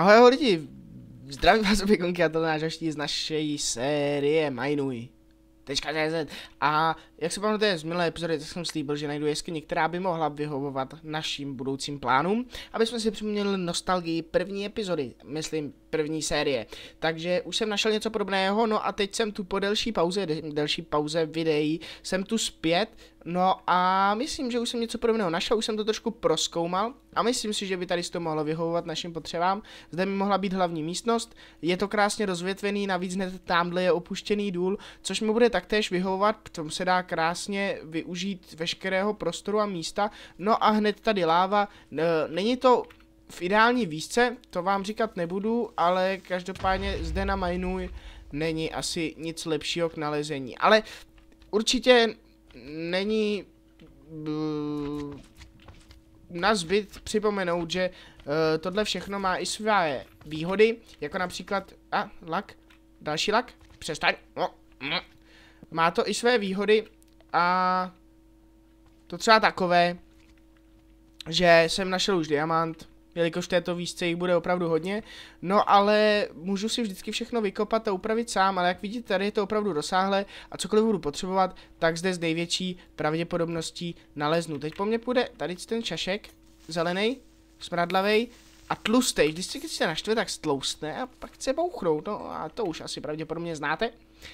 Ahoj lidi, zdravím vás opikonky a to náš další z naší série Minuj.cz. A jak se pamatujete z minulé epizody, tak jsem slíbil, že najdu jeskyni, která by mohla vyhovovat našim budoucím plánům, aby jsme si připomněli nostalgii první epizody, myslím první série. Takže už jsem našel něco podobného, no a teď jsem tu po delší pauze videí, jsem tu zpět, no a myslím, že už jsem něco podobného našel, už jsem to trošku prozkoumal a myslím si, že by tady to mohlo vyhovovat našim potřebám. Zde by mohla být hlavní místnost, je to krásně rozvětvený, navíc hned tamhle je opuštěný důl, což mi bude taktéž vyhovovat, v tom se dá krásně využít veškerého prostoru a místa. No a hned tady láva, není to v ideální výšce, to vám říkat nebudu, ale každopádně zde na Minuj není asi nic lepšího k nalezení. Ale určitě není na zbyt připomenout, že tohle všechno má i své výhody, jako například, další lak, přestaň, má to i své výhody a to třeba takové, že jsem našel už diamant, jelikož v této výšce jich bude opravdu hodně, no ale můžu si vždycky všechno vykopat a upravit sám, ale jak vidíte, tady je to opravdu rozsáhlé a cokoliv budu potřebovat, tak zde s největší pravděpodobností naleznu. Teď po mně půjde tady ten čašek, zelený, smradlavej a tlustej. Když se naštve, tak stloustne a pak chce bouchnout, no a to už asi pravděpodobně znáte.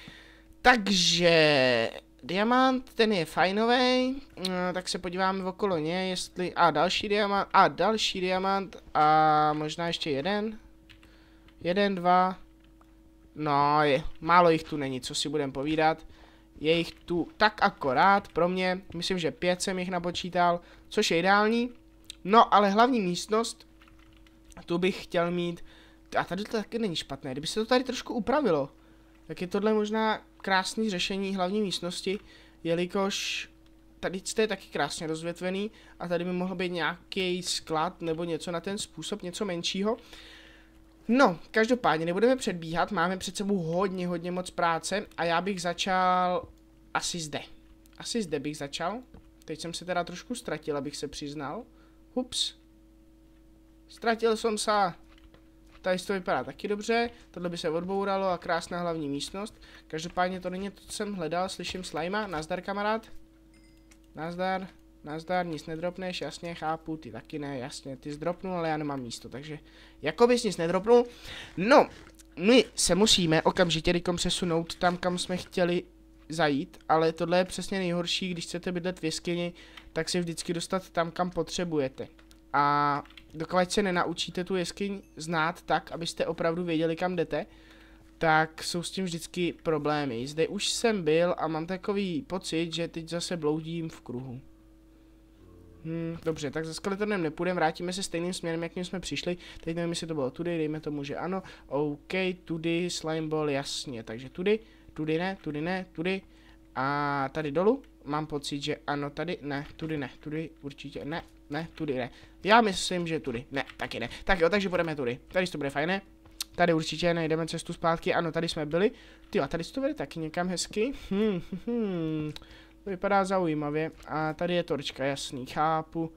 Takže diamant, ten je fajnovej, tak se podíváme okolo něj, jestli, další diamant a možná ještě jeden, dva, no málo jich tu není, co si budem povídat, je jich tu tak akorát pro mě, myslím, že 5 jsem jich napočítal, což je ideální, no ale hlavní místnost, tu bych chtěl mít, a tady to taky není špatné, kdyby se to tady trošku upravilo, tak je tohle možná krásné řešení hlavní místnosti, jelikož tady je taky krásně rozvětvený a tady by mohl být nějaký sklad nebo něco na ten způsob, něco menšího. No, každopádně nebudeme předbíhat, máme před sebou hodně moc práce a já bych začal asi zde. Asi zde bych začal. Teď jsem se teda trošku ztratil, abych se přiznal. Hups. Ztratil jsem se. Tady to vypadá taky dobře, tohle by se odbouralo a krásná hlavní místnost. Každopádně to není to, co jsem hledal, slyším slajma, nazdar kamarád. Nazdar, nic nedropneš, jasně, chápu, ty taky ne, jasně, ty zdropnul, ale já nemám místo, takže jako bys nic nedropnul. No, my se musíme okamžitě rychlom přesunout tam, kam jsme chtěli zajít, ale tohle je přesně nejhorší, když chcete bydlet v jeskyni, tak se vždycky dostat tam, kam potřebujete. A dokud se nenaučíte tu jeskyň znát tak, abyste opravdu věděli, kam jdete, tak jsou s tím vždycky problémy. Zde už jsem byl a mám takový pocit, že teď zase bloudím v kruhu. Dobře, tak za skeletonem nepůjdeme, vrátíme se stejným směrem, jakým jsme přišli. Teď nevím, jestli to bylo tudy, dejme tomu, že ano. OK, tudy, slime ball, jasně, takže tudy ne, a tady dolů. Mám pocit, že ano, tady ne, tudy určitě ne, tudy ne. Já myslím, že tudy, ne, taky ne. Tak jo, takže budeme tudy. Tady to bude fajné. Tady určitě najdeme cestu zpátky, ano, tady jsme byli. Tyjo, tady to vede taky někam hezky. To vypadá zaujímavě. A tady je torčka, jasný, chápu.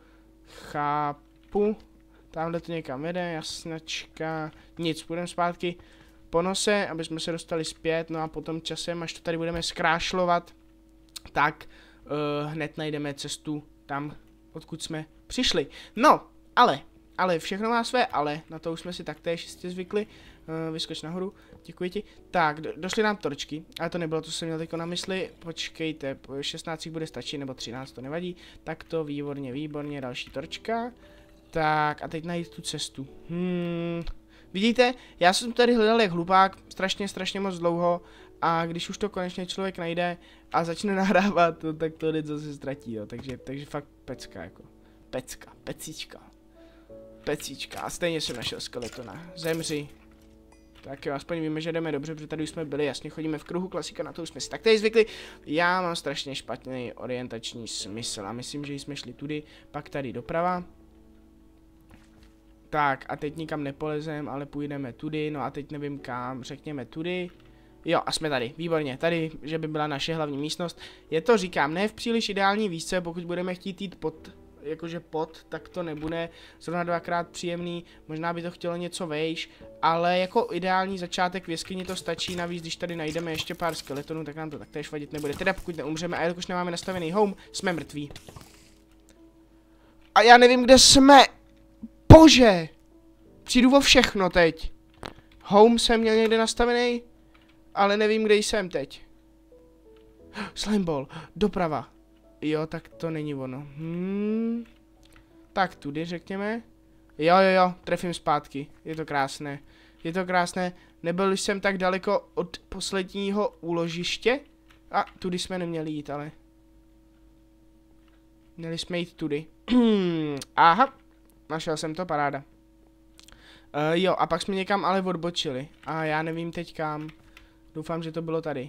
Tamhle to někam vede, jasnačka. Nic, půjdeme zpátky po nose, aby jsme se dostali zpět, no a potom časem, až to tady budeme zkrášlovat, tak hned najdeme cestu tam, odkud jsme přišli. No, ale všechno má své ale, na to už jsme si taktéž jistě zvykli. Vyskoč nahoru, děkuji ti. Tak, došly nám torčky, ale to nebylo, co jsem měl teďko na mysli. Počkejte, 16 bude stačit, nebo 13, to nevadí. Tak to, výborně, další torčka. Tak, a teď najít tu cestu. Vidíte, já jsem tady hledal jak hlupák, strašně moc dlouho. A když už to konečně člověk najde a začne nahrávat, no, tak to něco se ztratí, jo. Takže fakt pecka, jako. Pecíčka. A stejně jsem našel skeletona. Zemři. Tak jo, aspoň víme, že jdeme dobře, protože tady už jsme byli, jasně chodíme v kruhu, klasika, na to už jsme si taktéž zvykli. Já mám strašně špatný orientační smysl a myslím, že jsme šli tudy, pak tady doprava. Tak a teď nikam nepolezem, ale půjdeme tudy, no a teď nevím kam, řekněme tudy. Jo, a jsme tady, výborně, tady, že by byla naše hlavní místnost. Je to, říkám, ne v příliš ideální výšce, pokud budeme chtít jít pod jakože pod, tak to nebude zrovna dvakrát příjemný, možná by to chtělo něco vejš, ale jako ideální začátek v jeskyni to stačí, navíc když tady najdeme ještě pár skeletonů, tak nám to taktéž vadit nebude, teda pokud neumřeme a jakož nemáme nastavený home, jsme mrtví. A já nevím, kde jsme, bože, přijdu o všechno teď. Home jsem měl někde nastavený, ale nevím, kde jsem teď. Slimeball, doprava. Jo, tak to není ono. Tak tudy, řekněme. Jo, trefím zpátky. Je to krásné. Je to krásné. Nebyl jsem tak daleko od posledního úložiště. A tudy jsme neměli jít, ale. Měli jsme jít tudy. Aha. Našel jsem to, paráda. Jo, a pak jsme někam ale odbočili. A já nevím teď kam. Doufám, že to bylo tady.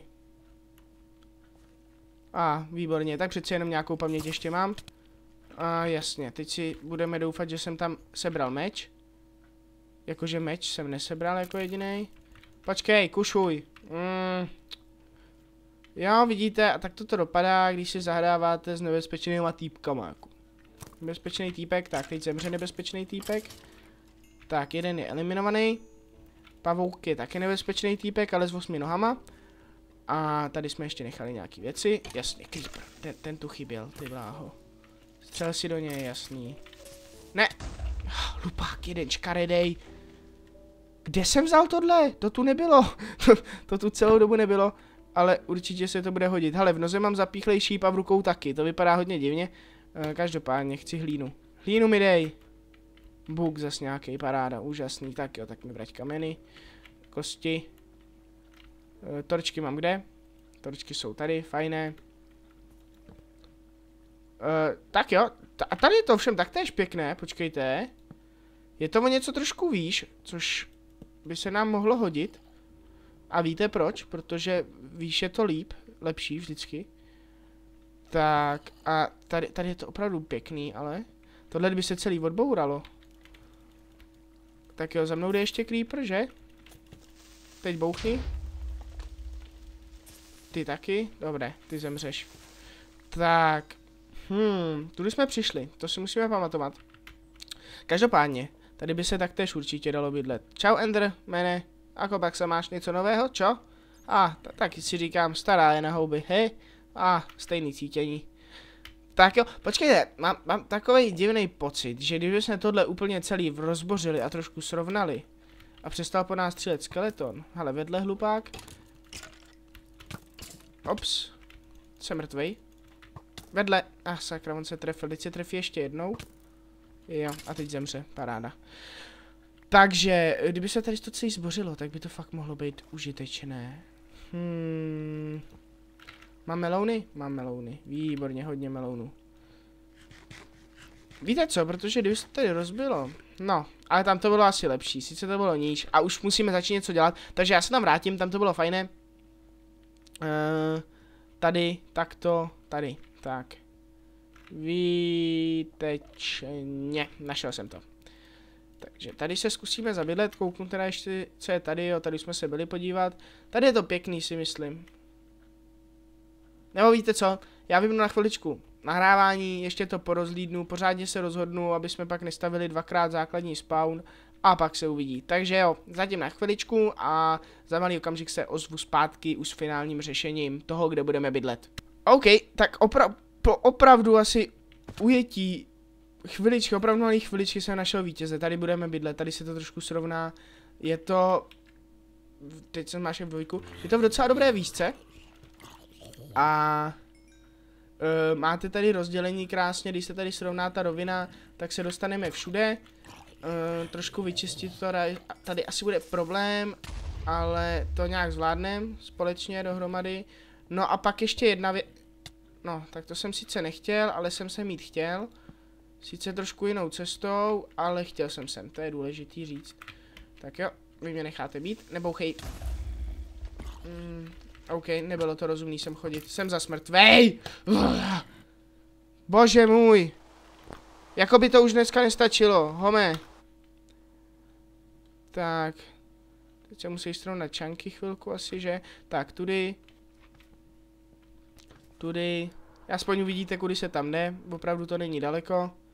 Výborně, tak přeci jenom nějakou paměť ještě mám. Jasně, teď si budeme doufat, že jsem tam sebral meč. Jakože meč jsem nesebral jako jedinej. Počkej, kušuj. Jo, vidíte, a tak to dopadá, když si zahráváte s nebezpečnýma týpkama. Jako. Nebezpečný týpek, tak teď zemře nebezpečný týpek. Tak, jeden je eliminovaný. Pavouk je taky nebezpečný týpek, ale s 8 nohama. A tady jsme ještě nechali nějaký věci. Jasně, creeper. Ten tu chyběl, ty bláho. Střel si do něj, jasný. Ne. Lupák, jeden škaredej. Kde jsem vzal tohle? To tu nebylo. To tu celou dobu nebylo. Ale určitě se to bude hodit. Hele, v noze mám zapíchlej šíp a v rukou taky. To vypadá hodně divně. Každopádně chci hlínu. Hlínu mi dej. Bůh zas nějaký, paráda, úžasný. Tak jo, tak mi vrať kameny. Kosti. Torčky mám kde? Torčky jsou tady, fajné. Tak jo, a tady je to všem taktéž pěkné, počkejte. Je to o něco trošku výš, což by se nám mohlo hodit. A víte proč? Protože výš je to lepší vždycky. Tak a tady je to opravdu pěkný, ale tohle by se celý odbouralo. Tak jo, za mnou jde ještě creeper, že? Teď bouchni. Ty taky? Dobré, ty zemřeš. Tak. Tudy jsme přišli, to si musíme pamatovat. Každopádně, tady by se taktéž určitě dalo bydlet. Čau Endermane, ako pak se máš něco nového, čo? Taky si říkám, stará je na houby, hej? Stejný cítění. Tak jo, počkejte, mám takový divný pocit, že když jsme tohle úplně celý rozbořili a trošku srovnali a přestal po nás střílet skeleton, hele, vedle hlupák. Ops, jsem mrtvej. Vedle, sakra, on se trefil, teď se trefí ještě jednou. Jo, a teď zemře, paráda. Takže, kdyby se tady to celý zbořilo, tak by to fakt mohlo být užitečné. Mám melouny? Mám melouny, výborně, hodně melounů. Víte co, protože kdyby se to tady rozbilo, no, ale tam to bylo asi lepší, sice to bylo níž a už musíme začít něco dělat, takže já se tam vrátím, tam to bylo fajné. Tady, takto, tady, tak. Výtečně, našel jsem to. Takže tady se zkusíme zabydlet, kouknu teda ještě, co je tady, jo, tady jsme se byli podívat. Tady je to pěkný, si myslím. Nebo víte co, já vypnu na chviličku nahrávání, ještě to porozhlídnu, pořádně se rozhodnu, aby jsme pak nestavili dvakrát základní spawn a pak se uvidí. Takže jo, zatím na chviličku a za malý okamžik se ozvu zpátky už s finálním řešením toho, kde budeme bydlet. OK, tak opravdu asi ujetí chviličky, opravdu malý chviličky jsem našel vítěze, tady budeme bydlet, tady se to trošku srovná, je to, teď jsem máš v dvojku, je to v docela dobré výšce a máte tady rozdělení krásně, když se tady srovná ta rovina, tak se dostaneme všude, trošku vyčistit to, tady asi bude problém, ale to nějak zvládneme společně dohromady, no a pak ještě jedna věc, no tak to jsem sice nechtěl, ale jsem se mít chtěl. Sice trošku jinou cestou, ale chtěl jsem sem, to je důležitý říct. Tak jo, vy mě necháte být, nebouchej. OK, nebylo to rozumný sem chodit, jsem za mrtvej! Bože můj! Jako by to už dneska nestačilo, home. Tak. Teď se musí srovnat čanky chvilku asi, že? Tak, tudy. Tudy. Aspoň uvidíte, kudy se tam jde, opravdu to není daleko.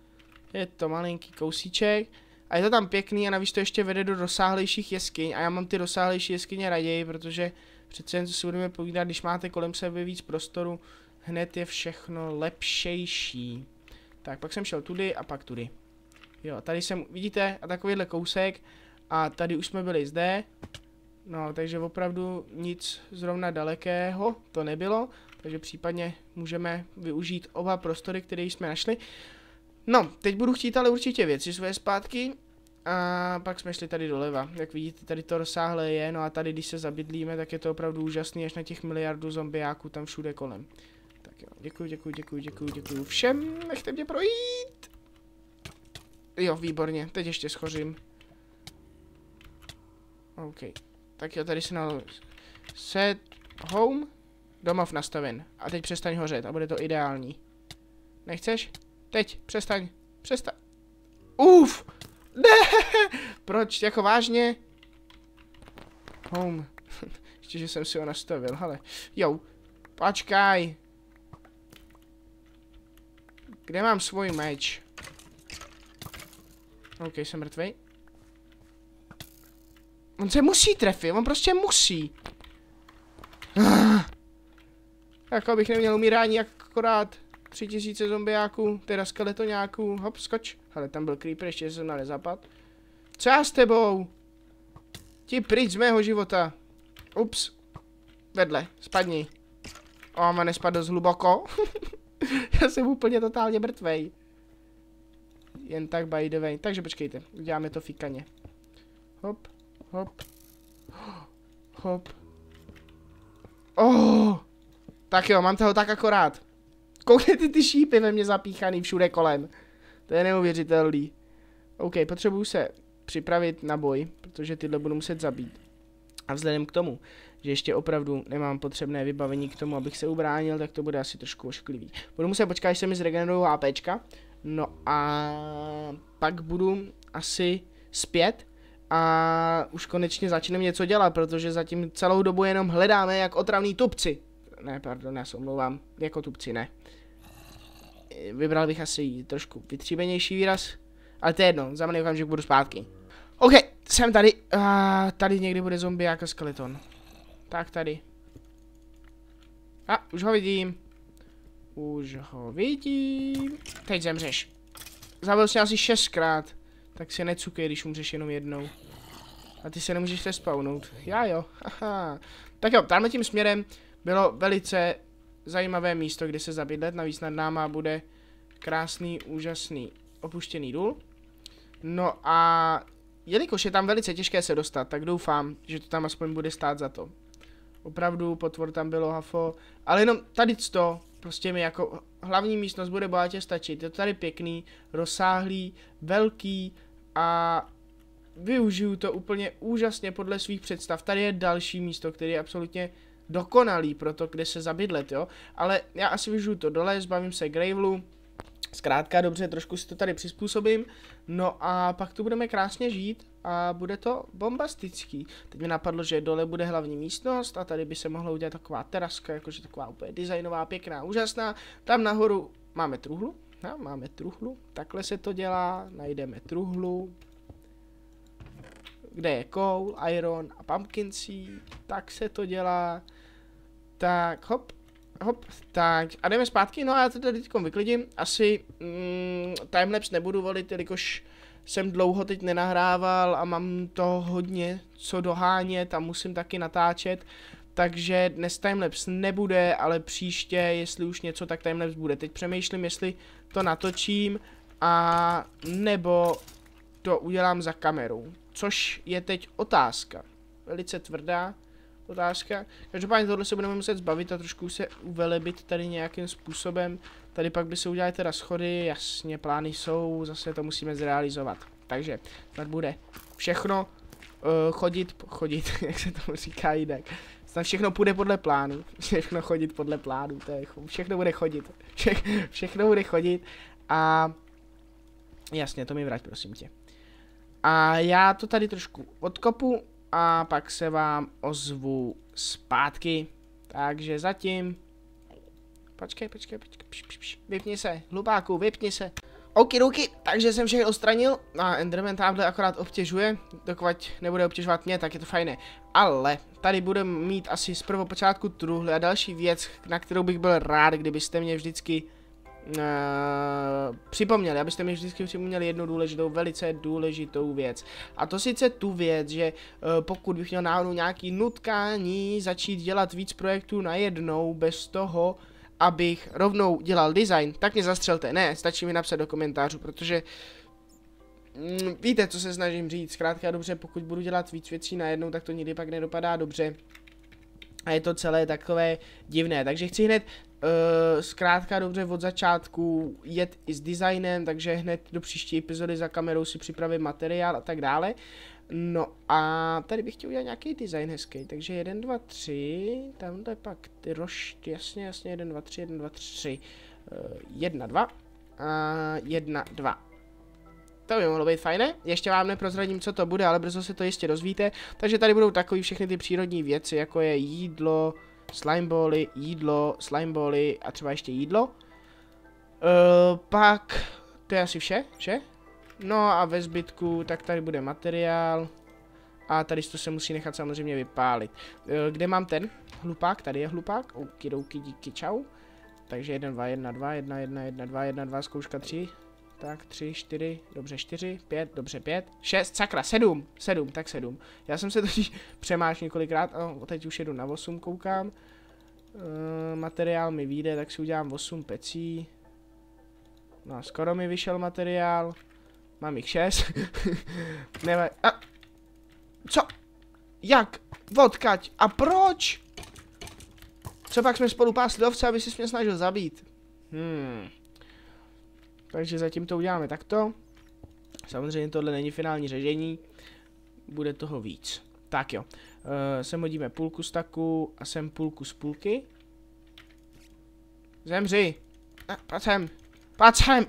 Je to malinký kousíček. A je to tam pěkný a navíc to ještě vede do rozsáhlejších jeskyň. A já mám ty rozsáhlejší jeskyně raději, protože přece jen co si budeme povídat, když máte kolem sebe víc prostoru, hned je všechno lepšejší. Tak, pak jsem šel tudy a pak tudy. Jo, tady jsem, vidíte, a takovýhle kousek. A tady už jsme byli zde. No, takže opravdu nic zrovna dalekého to nebylo. Takže případně můžeme využít oba prostory, které jsme našli. No, teď budu chtít ale určitě věci svoje zpátky. A pak jsme šli tady doleva. Jak vidíte, tady to rozsáhlé je. No a tady, když se zabydlíme, tak je to opravdu úžasný, až na těch miliardů zombiáků tam všude kolem. Tak jo, děkuji všem, nechte mě projít. Jo, výborně, teď ještě schořím. OK. Tak jo, tady se na set home, domov nastaven. A teď přestaň hořet a bude to ideální. Nechceš? Teď, přestaň. Ne! Proč, jako vážně? Home. Ještě, že jsem si ho nastavil, hele. Jo, počkaj. Kde mám svůj meč? OK, jsem mrtvej. On se musí trefit, on prostě musí. Jako bych neměl umírání, akorát 3000 zombiáků, teda skeletoňáků. Hop, skoč. Hele, tam byl creeper, ještě jsem na nezapad. Co já s tebou? Ti pryč z mého života. Ups. Vedle, spadni. O, má nespadl dost hluboko. Já jsem úplně totálně mrtvej. Jen tak by the way. Takže počkejte, uděláme to fikaně. Hop, hop. Hop. Oh. Tak jo, mám toho tak akorát. Koukněte ty šípy ve mně zapíchaný všude kolem. To je neuvěřitelný. OK, potřebuju se připravit na boj, protože tyhle budu muset zabít. A vzhledem k tomu, že ještě opravdu nemám potřebné vybavení k tomu, abych se ubránil, tak to bude asi trošku ošklivý. Budu muset počkat, až se mi zregenerujou HPčka. No a pak budu asi zpět a už konečně začneme něco dělat, protože zatím celou dobu jenom hledáme jak otravný tupci. Ne, pardon, já se omlouvám, jako tupci, ne. Vybral bych asi trošku vytříbenější výraz, ale to je jedno, za malý okamžik budu zpátky. OK, jsem tady, tady někdy bude zombiák a skeleton. Tak tady. A, už ho vidím. Teď zemřeš. Zabil jsi asi 6krát, tak si necukej, když umřeš jenom jednou. A ty se nemůžeš respawnout. Já jo, haha. Tak jo, tamhle tím směrem bylo velice zajímavé místo, kde se zabydlet. Navíc nad náma bude krásný, úžasný, opuštěný důl. No a jelikož je tam velice těžké se dostat, tak doufám, že to tam aspoň bude stát za to. Opravdu, potvor tam bylo hafo, ale jenom tady to, prostě mi jako hlavní místnost bude bohatě stačit. Je to tady pěkný, rozsáhlý, velký a využiju to úplně úžasně podle svých představ. Tady je další místo, který je absolutně dokonalý pro to, kde se zabydlet, jo. Ale já asi využiju to dole, zbavím se gravelu. Zkrátka dobře, trošku si to tady přizpůsobím. No a pak tu budeme krásně žít a bude to bombastický. Teď mi napadlo, že dole bude hlavní místnost a tady by se mohla udělat taková teraska, jakože taková úplně designová, pěkná, úžasná. Tam nahoru máme truhlu. No, máme truhlu. Takhle se to dělá. Najdeme truhlu. Kde je coal, iron a pumpkin seed. Tak se to dělá. Tak hop. Hop, tak a jdeme zpátky, no a já to tady teďkom vyklidím, asi timelapse nebudu volit, jelikož jsem dlouho teď nenahrával a mám to hodně co dohánět a musím taky natáčet, takže dnes timelapse nebude, ale příště, jestli už něco, tak timelapse bude. Teď přemýšlím, jestli to natočím a nebo to udělám za kamerou, což je teď otázka, velice tvrdá otázka. Každopádně tohle se budeme muset zbavit a trošku se uvelebit tady nějakým způsobem. Tady pak by se udělali teda schody, jasně, plány jsou, zase to musíme zrealizovat. Takže snad bude všechno chodit, jak se tomu říká jinak. Snad všechno půjde podle plánu, všechno chodit podle plánu, to je, všechno bude chodit, všechno bude chodit a jasně, to mi vrať, prosím tě. A já to tady trošku odkopu a pak se vám ozvu zpátky. Takže zatím. Počkej. Vypni se, hlupáku, vypni se. Okidoki, takže jsem všechno odstranil a Enderman tamhle akorát obtěžuje, dokud nebude obtěžovat mě, tak je to fajné. Ale tady budeme mít asi z prvopočátku truhly a další věc, na kterou bych byl rád, kdybyste mě vždycky připomněli, abyste mi vždycky připomněli jednu důležitou, velice důležitou věc. A to sice tu věc, že pokud bych měl náhodou nějaký nutkání začít dělat víc projektů najednou bez toho, abych rovnou dělal design, tak mě zastřelte. Ne, stačí mi napsat do komentářů, protože víte, co se snažím říct. Zkrátka dobře, pokud budu dělat víc věcí najednou, tak to nikdy pak nedopadá dobře. A je to celé takové divné. Takže chci hned zkrátka dobře od začátku jet i s designem, takže hned do příští epizody za kamerou si připravím materiál a tak dále. No a tady bych chtěl udělat nějaký design hezký, takže 1, 2, 3, tamhle pak ty rošty, jasně, 1, 2, 3, 1, 2, 3, 1, 2 a 1, 2. To by mohlo být fajné, ještě vám neprozradím, co to bude, ale brzo se to jistě dozvíte, takže tady budou takový všechny ty přírodní věci, jako je jídlo, slimebally a třeba ještě jídlo. Pak, to je asi vše, že? No a ve zbytku, tak tady bude materiál. A tady to se musí nechat samozřejmě vypálit. Kde mám ten hlupák? Tady je hlupák. Okidoki, díky, čau. Takže 1, 2, 1, 2, 1, 1, 1, 2, 1, 2, zkouška 3. Tak 3, 4, dobře 4, 5, dobře 5, 6, sakra, 7, tak 7. Já jsem se totiž přemáš několikrát, teď už jedu na 8, koukám. Materiál mi vyjde, tak si udělám 8 pecí. No, skoro mi vyšel materiál. Mám jich 6. Co? Jak? Odkaď? A proč? Co pak jsme spolu pásli ovce, aby si mě snažil zabít? Takže zatím to uděláme takto. Samozřejmě tohle není finální řešení. Bude toho víc. Tak jo. Sem hodíme půlku staku a sem půlku z půlky. Zemři. Pojď sem.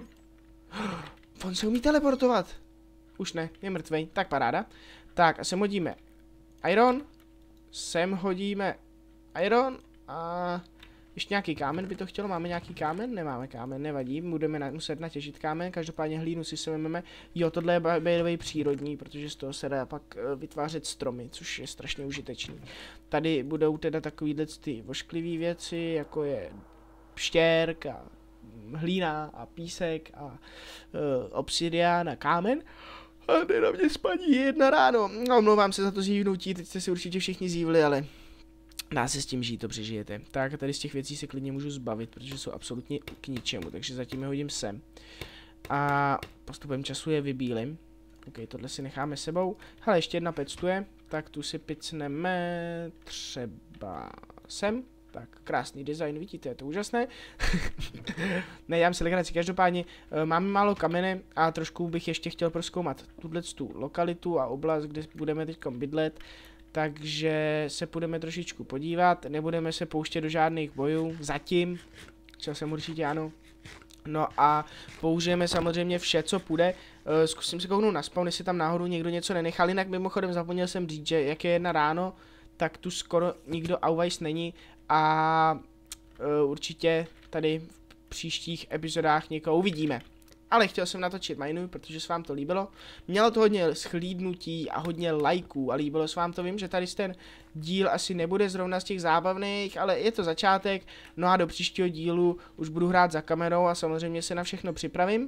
On se umí teleportovat. Už ne, je mrtvej. Tak paráda. Tak a sem hodíme iron. Sem hodíme iron. A ještě nějaký kámen by to chtělo. Máme nějaký kámen? Nemáme kámen, nevadí. Budeme muset natěžit kámen. Každopádně hlínu si vezmeme. Jo, tohle je by přírodní, protože z toho se dá pak vytvářet stromy, což je strašně užitečný. Tady budou teda takovýhle ty vošklivé věci, jako je štěrk a hlína a písek a obsidian a kámen. A jde na mě spaní 1 ráno. No, omlouvám se za to zívnutí, teď jste si určitě všichni zívli, ale dá se s tím žít, to přežijete. Tak a tady z těch věcí se klidně můžu zbavit, protože jsou absolutně k ničemu, takže zatím je hodím sem. A postupem času je vybílim. OK, tohle si necháme sebou. Hele, ještě jedna pec tu je, tak tu si picneme třeba sem. Tak, krásný design, vidíte, je to úžasné. Nedělám si legraci, každopádně máme málo kamene a trošku bych ještě chtěl prozkoumat tu lokalitu a oblast, kde budeme teď bydlet. Takže se půjdeme trošičku podívat, nebudeme se pouštět do žádných bojů, zatím, chtěl jsem určitě ano. No a použijeme samozřejmě vše, co půjde. Zkusím si kouknout na spawn, jestli tam náhodou někdo něco nenechal, jinak mimochodem zapomněl jsem říct, že jak je 1 ráno, tak tu skoro nikdo auwajs není a určitě tady v příštích epizodách někoho uvidíme. Ale chtěl jsem natočit Minecraft, protože se vám to líbilo. Mělo to hodně shlídnutí a hodně lajků a líbilo se vám to. Vím, že tady ten díl asi nebude zrovna z těch zábavných, ale je to začátek. No a do příštího dílu už budu hrát za kamerou a samozřejmě se na všechno připravím.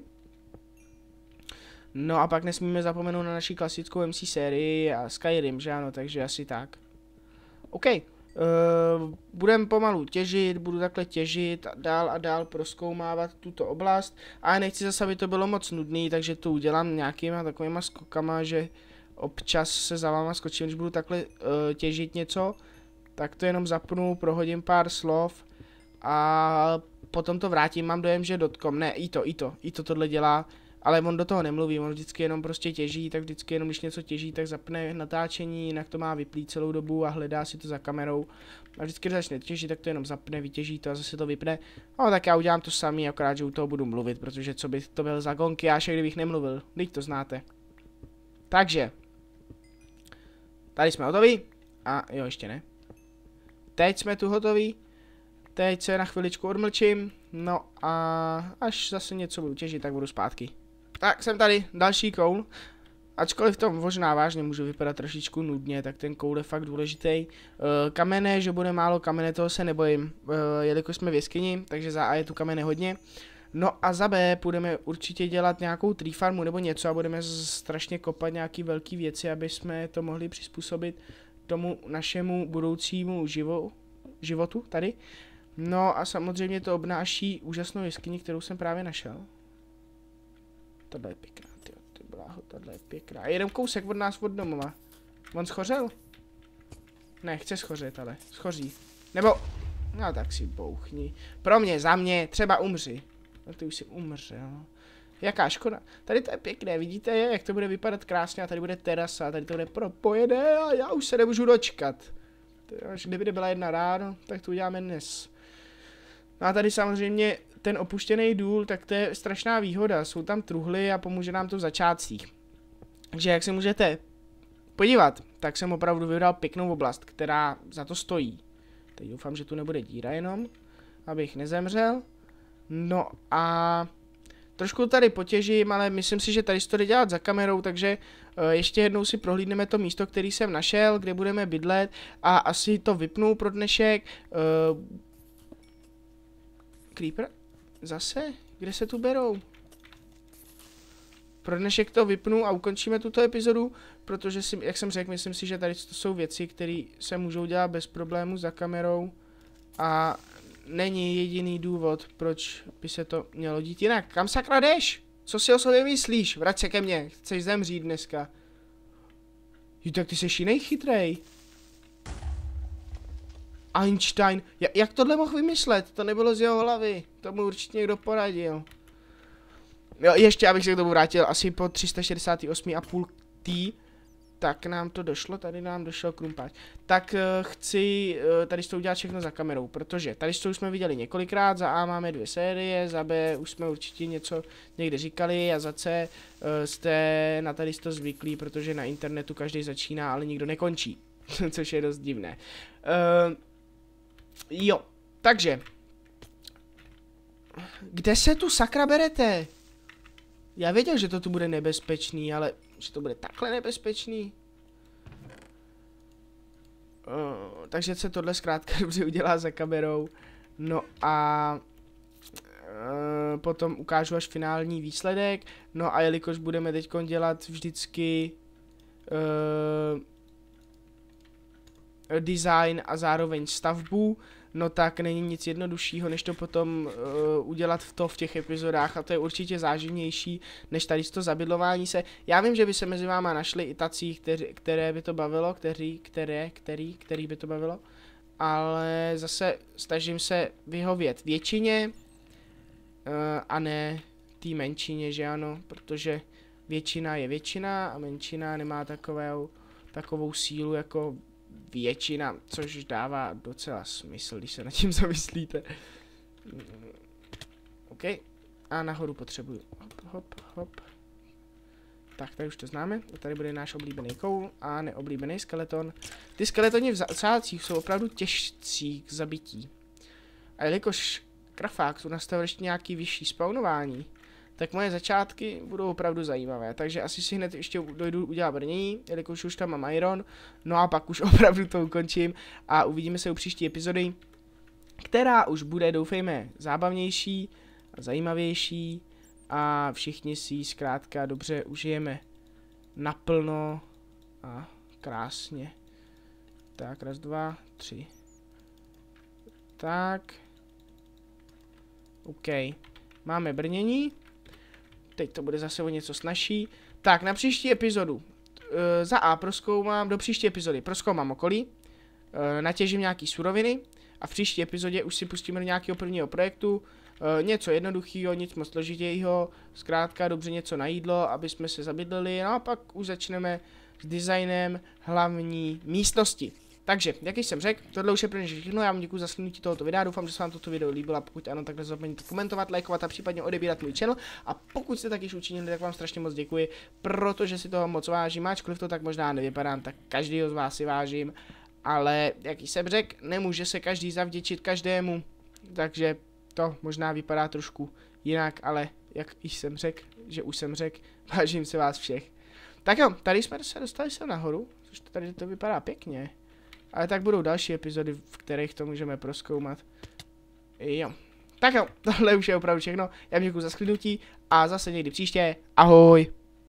No a pak nesmíme zapomenout na naši klasickou MC sérii a Skyrim, že ano, takže asi tak. OK. Budeme pomalu těžit, budu takhle těžit a dál prozkoumávat tuto oblast. A nechci zase, aby to bylo moc nudný, takže to udělám nějakýma takovýma skokama, že občas se za váma skočím, když budu takhle těžit něco. Tak to jenom zapnu, prohodím pár slov a potom to vrátím. Mám dojem, že .com, ne, i to tohle dělá. Ale on do toho nemluví, on vždycky jenom prostě těží, tak vždycky jenom když něco těží, tak zapne natáčení, jinak to má vyplý celou dobu a hledá si to za kamerou. A vždycky, když začne těžit, tak to jenom zapne, vytěží to a zase to vypne. No tak já udělám to samý, akorát, že u toho budu mluvit, protože co by to byl za gonkyáš, kdybych nemluvil, teď to znáte. Takže, tady jsme hotoví, a jo, ještě ne. Teď jsme tu hotoví, teď se na chviličku odmlčím, No a až zase něco budu těžit, tak budu zpátky. Tak jsem tady, další koul. Ačkoliv to možná vážně může vypadat trošičku nudně, tak ten koul je fakt důležitý. Kamene, že bude málo kamene, toho se nebojím, jelikož jsme v jeskyni, takže za A je tu kamene hodně. No a za B budeme určitě dělat nějakou tree farmu nebo něco a budeme strašně kopat nějaký velký věci, aby jsme to mohli přizpůsobit tomu našemu budoucímu životu tady. No a samozřejmě to obnáší úžasnou jeskyni, kterou jsem právě našel. Tohle je pěkná, ty bláho, tohle je pěkná. Jeden kousek od nás od domova. On schořel? Ne, chce schořet, ale schoří. Nebo, no tak si bouchni. Pro mě, za mě, třeba umři. No ty už si umřel. Jaká škoda. Tady to je pěkné, vidíte, jak to bude vypadat krásně a tady bude terasa, tady to bude propojené a já už se nemůžu dočkat. Až kdyby byla jedna ráno, tak to uděláme dnes. No a tady samozřejmě ten opuštěný důl, tak to je strašná výhoda. Jsou tam truhly a pomůže nám to v začátcích. Takže jak se můžete podívat, tak jsem opravdu vybral pěknou oblast, která za to stojí. Teď doufám, že tu nebude díra jenom, abych nezemřel. No a trošku tady potěžím, ale myslím si, že tady se to jde dělat za kamerou, takže ještě jednou si prohlídneme to místo, který jsem našel, kde budeme bydlet a asi to vypnu pro dnešek. Creeper? Zase? Kde se tu berou? Pro dnešek to vypnu a ukončíme tuto epizodu, protože si, jak jsem řekl, myslím si, že tady to jsou věci, které se můžou dělat bez problémů za kamerou a není jediný důvod, proč by se to mělo dít jinak. Kam sakra jdeš? Co si o sobě myslíš? Vrať se ke mně, chceš zemřít dneska. Jo, tak ty jsi jiný chytrej. Einstein, jak tohle mohl vymyslet? To nebylo z jeho hlavy, to mu určitě někdo poradil. Jo, ještě abych se k tomu vrátil, asi po 368,5 tý, tak nám to došlo, tady nám došel krumpáč. Tak chci tady s tou udělat všechno za kamerou, protože tady s tou jsme viděli několikrát, za A máme 2 série, za B už jsme určitě něco někde říkali a za C jste na tady to zvyklí, protože na internetu každý začíná, ale nikdo nekončí, což je dost divné. Jo, takže, kde se tu sakra berete? Já věděl, že to tu bude nebezpečný, ale že to bude takhle nebezpečný. Takže se tohle zkrátka dobře udělá za kamerou. No a potom ukážu až finální výsledek. No a jelikož budeme teď dělat vždycky design a zároveň stavbu, no tak není nic jednoduššího, než to potom udělat v těch epizodách a to je určitě záživnější, než tady to zabydlování se. Já vím, že by se mezi váma našli i tací, které by to bavilo, který by to bavilo, ale zase snažím se vyhovět většině a ne té menšině, že ano, protože většina je většina a menšina nemá takovou sílu jako většina, což dává docela smysl, když se nad tím zamyslíte. OK. A nahoru potřebuju. Hop. Tak, tady už to známe. Tady bude náš oblíbený koul a neoblíbený skeleton. Ty skeletoni v zácích jsou opravdu těžcí k zabití. A jelikož Krafák tu nastavil ještě nějaký vyšší spawnování, tak moje začátky budou opravdu zajímavé, takže asi si hned ještě dojdu udělat brnění, jelikož už tam mám iron, no a pak už opravdu to ukončím a uvidíme se u příští epizody, která už bude, doufejme, zábavnější a zajímavější a všichni si ji zkrátka dobře užijeme naplno a krásně. Tak, 1, 2, 3. Tak. OK. Máme brnění. Teď to bude zase o něco snazší. Tak, na příští epizodu. Za A prozkoumám, do příští epizody prozkoumám okolí. Natěžím nějaký suroviny. A v příští epizodě už si pustíme do nějakého prvního projektu. Něco jednoduchého, nic moc složitějšího. Zkrátka dobře něco na jídlo, aby jsme se zabydleli. No a pak už začneme s designem hlavní místnosti. Takže, jak jsem řekl, tohle už je pro mě všechno, já vám děkuji za sledování tohoto videa, doufám, že se vám toto video líbilo a pokud ano, tak nezapomeňte komentovat, lajkovat a případně odebírat můj channel a pokud jste tak již učinili, tak vám strašně moc děkuji, protože si toho moc vážím, ačkoliv to tak možná nevypadá, tak každýho z vás si vážím, ale jak jsem řekl, nemůže se každý zavděčit každému, takže to možná vypadá trošku jinak, ale jak již jsem řekl, že už jsem řekl, vážím se vás všech. Tak jo, tady jsme se dostali sem nahoru, což tady to vypadá pěkně. Ale tak budou další epizody, v kterých to můžeme prozkoumat. Jo. Tak jo, tohle už je opravdu všechno. Já děkuji za shlédnutí a zase někdy příště. Ahoj.